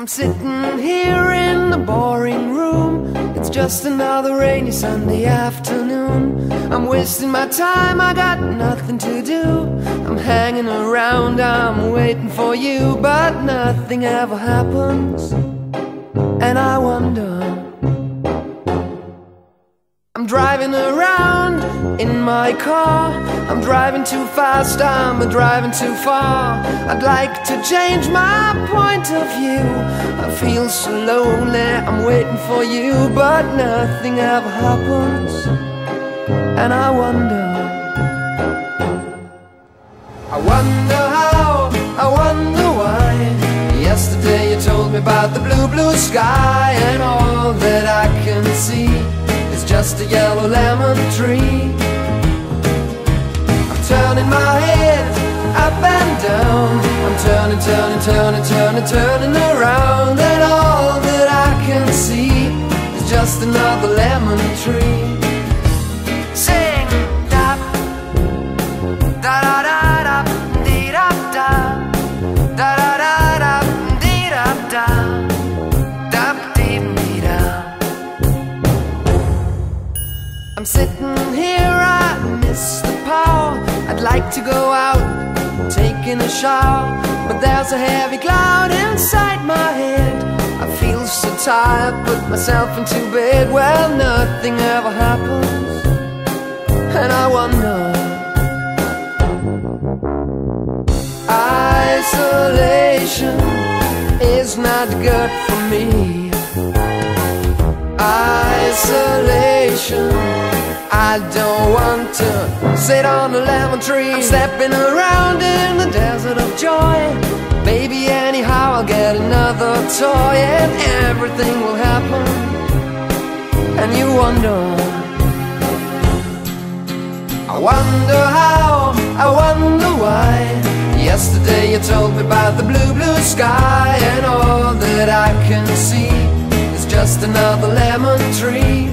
I'm sitting here in the boring room. It's just another rainy Sunday afternoon. I'm wasting my time, I got nothing to do. I'm hanging around, I'm waiting for you, but nothing ever happens. And I wonder, I'm driving around in my car. I'm driving too fast, I'm driving too far. I'd like to change my point of view. I feel so lonely, I'm waiting for you, but nothing ever happens. And I wonder how, I wonder why. Yesterday you told me about the blue, blue sky, and all that I can see is just a yellow lemon tree. I'm turning my head up and down. I'm turning, turning, turning, turning, turning around, and all that I can see is just another lemon tree. Sing da da da da da dee da da da da da da dee da da da dee dee da. I'm sitting here, I miss the power. I'd like to go out, taking a shower, but there's a heavy cloud inside my head. I feel so tired, put myself into bed. Well, nothing ever happens, and I wonder. Isolation is not good for me. Isolation, I don't want to sit on a lemon tree. I'm stepping around in the desert of joy. Maybe anyhow I'll get another toy, and everything will happen. And you wonder, I wonder how, I wonder why. Yesterday you told me about the blue, blue sky, and all that I can see is just another lemon tree.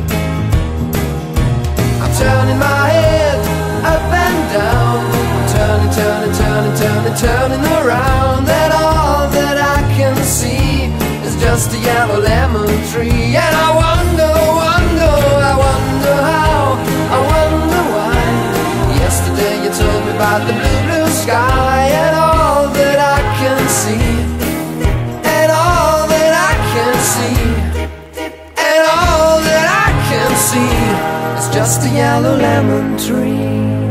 I'm turning my head up and down. I'm turning, turning, turning, turning, turning around, and all that I can see is just a yellow lemon tree. And I wonder, wonder, I wonder how, I wonder why. Yesterday you told me about the blue, blue sky, and all that I can see, and all that I can see, and all that I can see is just a yellow lemon tree.